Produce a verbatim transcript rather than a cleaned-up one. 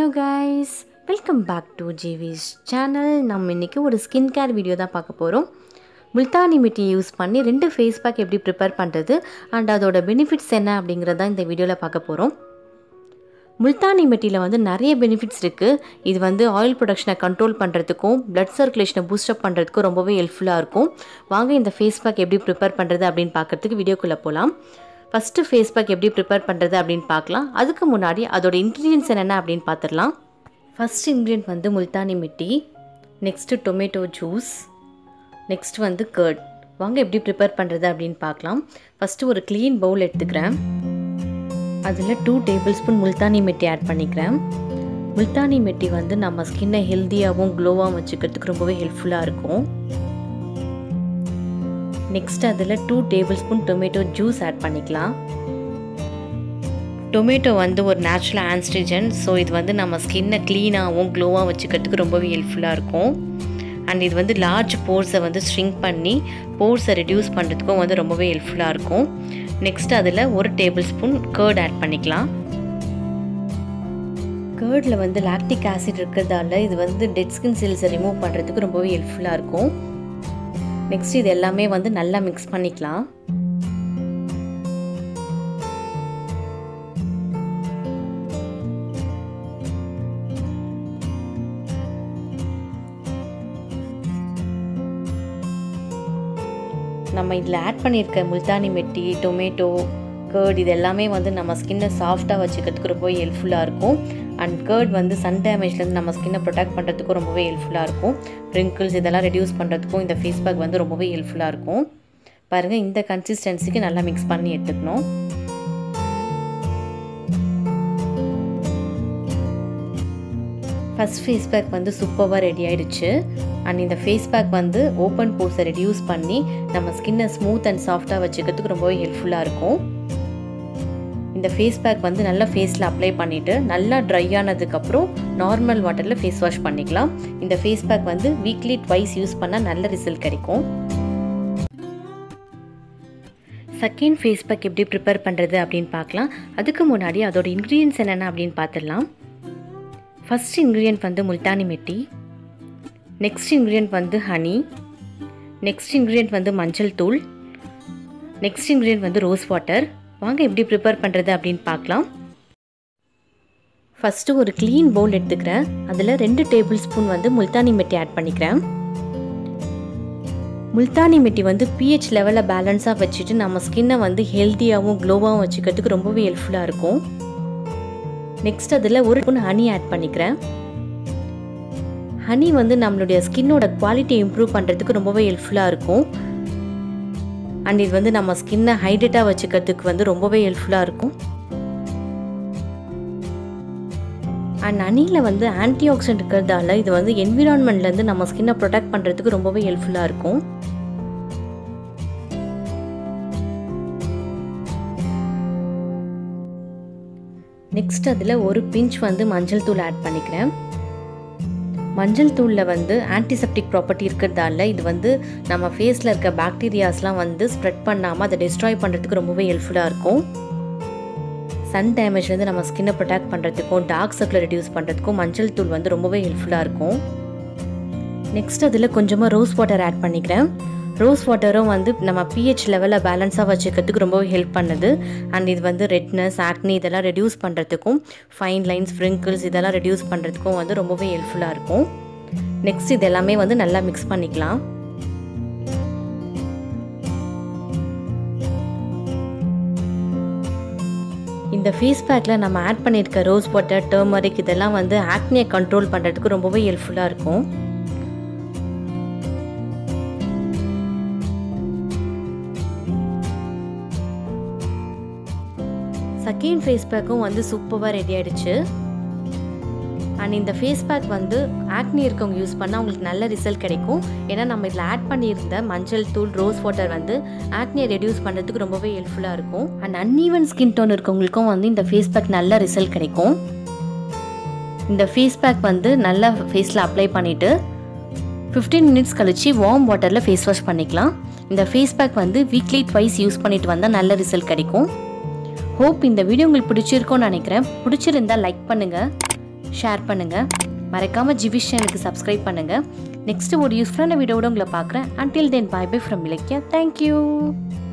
Hello guys, welcome back to Jivish channel. நம்ம இன்னைக்கு ஒரு ஸ்கின் கேர் வீடியோ தான் பார்க்க போறோம். Multani Mitti யூஸ் பண்ணி ரெண்டு ஃபேஸ் பேக் எப்படி prepare பண்றது and அதோட benefits என்ன அப்படிங்கறத இந்த வீடியோல பார்க்க போறோம். Multani Mittiல வந்து நிறைய benefits இருக்கு. இது வந்து oil production கண்ட்ரோல் பண்றதுக்கும் blood circulation பூஸ்ட் அப் பண்றதுக்கும் ரொம்பவே ஹெல்ப்ஃபுல்லா இருக்கும். வாங்க இந்த ஃபேஸ் பேக் எப்படி prepare பண்றது அப்படினு பார்க்கிறதுக்கு வீடியோக்குள்ள போலாம். First face pack எப்படி prepare பண்றது அப்படினு பார்க்கலாம். அதுக்கு முன்னாடி அதோட ingredients என்னென்ன அப்படினு பார்த்திரலாம். First ingredient வந்து Multani Mitti, next tomato juice, next வந்து curd. வாங்க எப்படி prepare பண்றது அப்படினு பார்க்கலாம். First ஒரு clean bowl எடுத்துக்கிறேன். அதுல two tablespoon Multani Mitti add பண்ணிக்கிறேன். Multani Mitti வந்து நம்ம ஸ்கின்னை ஹெல்தியாவும் க்ளோவாவும் வச்சுக்கிறதுக்கு ரொம்பவே ஹெல்ப்ஃபுல்லா இருக்கும். Next அதில் two tablespoon tomato juice add பண்ணிக்கலாம். டொமேட்டோ வந்து ஒரு நேச்சுரல் ஆன்ஸ்டிஜன், ஸோ இது வந்து நம்ம ஸ்கின்னை க்ளீனாகவும் க்ளோவாக வச்சுக்கிறதுக்கு ரொம்பவே ஹெல்ப்ஃபுல்லாக இருக்கும். அண்ட் இது வந்து லார்ஜ் போர்ஸை வந்து ஸ்ட்ரிங்க் பண்ணி போர்ஸை ரெடியூஸ் பண்ணுறதுக்கும் வந்து ரொம்பவே ஹெல்ப்ஃபுல்லாக இருக்கும். நெக்ஸ்ட் அதில் ஒரு டேபிள் ஸ்பூன் கர்ட் ஆட் பண்ணிக்கலாம். கர்டில் வந்து லாக்டிக் ஆசிட் இருக்கிறதால இது வந்து டெட் ஸ்கின் செல்ஸை ரிமூவ் பண்ணுறதுக்கு ரொம்பவே ஹெல்ப்ஃபுல்லாக இருக்கும். நெக்ஸ்ட் இது எல்லாமே வந்து நல்லா மிக்ஸ் பண்ணிக்கலாம். நம்ம இதில் ஆட் பண்ணியிருக்க Multani Mitti, டொமேட்டோ, கர்ட் இது எல்லாமே வந்து நம்ம ஸ்கின்னை சாஃப்டாக வச்சுக்கிறதுக்கு ரொம்பவே ஹெல்ப்ஃபுல்லாக இருக்கும். அண்ட் கர்ட் வந்து சன் டேமேஜ்லேருந்து நம்ம ஸ்கின்னை ப்ரொடெக்ட் பண்ணுறதுக்கும் ரொம்பவே ஹெல்ப்ஃபுல்லாக இருக்கும். ரிங்கிள்ஸ் இதெல்லாம் ரெடியூஸ் பண்ணுறதுக்கும் இந்த ஃபேஸ் பேக் வந்து ரொம்பவே ஹெல்ப்ஃபுல்லாக இருக்கும். பாருங்கள், இந்த கன்சிஸ்டன்சிக்கு நல்லா மிக்ஸ் பண்ணி எடுத்துக்கணும். ஃபஸ்ட் ஃபேஸ் பேக் வந்து சூப்பராக ரெடி ஆகிடுச்சு. அண்ட் இந்த ஃபேஸ் பேக் வந்து ஓப்பன் போர்ஸை ரெடியூஸ் பண்ணி நம்ம ஸ்கின்னை ஸ்மூத் அண்ட் சாஃப்டாக வச்சுக்கிறதுக்கு ரொம்பவே ஹெல்ப்ஃபுல்லாக இருக்கும். இந்த ஃபேஸ் பேக் வந்து நல்லா ஃபேஸில் அப்ளை பண்ணிவிட்டு நல்லா ட்ரை ஆனதுக்கப்புறம் நார்மல் வாட்டரில் ஃபேஸ் வாஷ் பண்ணிக்கலாம். இந்த ஃபேஸ் பேக் வந்து வீக்லி ட்வைஸ் யூஸ் பண்ணால் நல்ல ரிசல்ட் கிடைக்கும். செகண்ட் ஃபேஸ் பேக் எப்படி ப்ரிப்பேர் பண்ணுறது அப்படின்னு பார்க்கலாம். அதுக்கு முன்னாடி அதோட இன்க்ரீடியன்ஸ் என்னென்ன அப்படின்னு பார்த்துடலாம். ஃபஸ்ட் இன்க்ரீடியன்ட் வந்து Multani Mitti, நெக்ஸ்ட் இன்க்ரீடியன்ட் வந்து ஹனி, நெக்ஸ்ட் இன்க்ரீடியன்ட் வந்து மஞ்சள் தூள், நெக்ஸ்ட் இன்க்ரீடியன்ட் வந்து ரோஸ் வாட்டர். வாங்க எப்படி ப்ரிப்பேர் பண்ணுறது அப்படின்னு பார்க்கலாம். ஃபஸ்ட்டு ஒரு க்ளீன் பவுல் எடுத்துக்கிறேன். அதில் ரெண்டு டேபிள் ஸ்பூன் வந்து Multani Mitti ஆட் பண்ணிக்கிறேன். Multani Mitti வந்து பிஹெச் லெவலில் பேலன்ஸாக வச்சுட்டு நம்ம ஸ்கின்னை வந்து ஹெல்த்தியாகவும் க்ளோவாகவும் வச்சுக்கிறதுக்கு ரொம்பவே ஹெல்ப்ஃபுல்லாக இருக்கும். நெக்ஸ்ட் அதில் ஒரு ஸ்பூன் ஹனி ஆட் பண்ணிக்கிறேன். ஹனி வந்து நம்மளுடைய ஸ்கின்னோட குவாலிட்டியை இம்ப்ரூவ் பண்ணுறதுக்கு ரொம்பவே ஹெல்ப்ஃபுல்லாக இருக்கும். அண்ட் இது வந்து நம்ம ஸ்கின்னை ஹைட்ரேட்டாக வச்சுக்கிறதுக்கு வந்து ரொம்பவே ஹெல்ப்ஃபுல்லாக இருக்கும். அண்ட் ஹனியில் வந்து ஆன்டி ஆக்சிடென்ட் இருக்கிறதால இது வந்து என்விரான்மெண்ட்லேருந்து நம்ம ஸ்கின்னை ப்ரொடெக்ட் பண்ணுறதுக்கு ரொம்பவே ஹெல்ப்ஃபுல்லாக இருக்கும். நெக்ஸ்ட் அதில் ஒரு பிஞ்ச் வந்து மஞ்சள் தூள் ஆட் பண்ணிக்கிறேன். மஞ்சள் தூளில் வந்து ஆன்டிசெப்டிக் ப்ராப்பர்ட்டி இருக்கிறதால இது வந்து நம்ம ஃபேஸில் இருக்க பாக்டீரியாஸ்லாம் வந்து ஸ்ப்ரெட் பண்ணாமல் அதை டிஸ்ட்ராய் பண்ணுறதுக்கு ரொம்பவே ஹெல்ப்ஃபுல்லாக இருக்கும். சன் டேமேஜ்லேருந்து நம்ம ஸ்கின்னை ப்ரொடெக்ட் பண்ணுறதுக்கும் டார்க் சர்க்கிளை ரெடியூஸ் பண்ணுறதுக்கும் மஞ்சள் தூள் வந்து ரொம்பவே ஹெல்ப்ஃபுல்லாக இருக்கும். நெக்ஸ்ட் அதில் கொஞ்சமாக ரோஸ் வாட்டர் ஆட் பண்ணிக்கிறேன். ரோஸ் வாட்டரும் வந்து நம்ம பிஹெச் லெவலில் பேலன்ஸாக வச்சுக்கிறதுக்கு ரொம்பவே ஹெல்ப் பண்ணுது. அண்ட் இது வந்து ரெட்னஸ், ஆக்னி இதெல்லாம் ரெடியூஸ் பண்ணுறதுக்கும் ஃபைன் லைன்ஸ், ஃப்ரிங்கிள்ஸ் இதெல்லாம் ரெடியூஸ் பண்ணுறதுக்கும் வந்து ரொம்பவே ஹெல்ப்ஃபுல்லாக இருக்கும். நெக்ஸ்ட் இது எல்லாமே வந்து நல்லா மிக்ஸ் பண்ணிக்கலாம். இந்த ஃபேஸ் பேக்கில் நம்ம ஆட் பண்ணியிருக்க ரோஸ் வாட்டர், டர்மரிக் இதெல்லாம் வந்து ஆக்னியை கண்ட்ரோல் பண்ணுறதுக்கு ரொம்பவே ஹெல்ப்ஃபுல்லாக இருக்கும். செகண்ட் ஃபேஸ் பேக்கும் வந்து சூப்பராக ரெடி ஆகிடுச்சு. அண்ட் இந்த ஃபேஸ் பேக் வந்து ஆக்னி இருக்கவங்க யூஸ் பண்ணால் அவங்களுக்கு நல்ல ரிசல்ட் கிடைக்கும். ஏன்னா நம்ம இதில் ஆட் பண்ணியிருந்த மஞ்சள் தூள், ரோஸ் வாட்டர் வந்து ஆக்னியை ரெடியூஸ் பண்ணுறதுக்கு ரொம்பவே ஹெல்ப்ஃபுல்லாக இருக்கும். அண்ட் அன்ஈவன் ஸ்கின் டோன் இருக்கவங்களுக்கும் வந்து இந்த ஃபேஸ் பேக் நல்ல ரிசல்ட் கிடைக்கும். இந்த ஃபேஸ் பேக் வந்து நல்லா ஃபேஸில் அப்ளை பண்ணிவிட்டு ஃபிஃப்டீன் மினிட்ஸ் கழிச்சு வார்ம் வாட்டரில் ஃபேஸ் வாஷ் பண்ணிக்கலாம். இந்த ஃபேஸ் பேக் வந்து வீக்லி ட்வைஸ் யூஸ் பண்ணிட்டு வந்தால் நல்ல ரிசல்ட் கிடைக்கும். ஹோப் இந்த வீடியோ உங்களுக்கு பிடிச்சிருக்கும்னு நினைக்கிறேன். பிடிச்சிருந்தா லைக் பண்ணுங்கள், ஷேர் பண்ணுங்கள். மறக்காமல் ஜிவிஷ் சேனலுக்கு சப்ஸ்கிரைப் பண்ணுங்கள். நெக்ஸ்ட்டு ஒரு யூஸ்ஃபுல்லான வீடியோவோட உங்களை பார்க்குறேன். Until then bye bye from Ilakkiya. Thank you.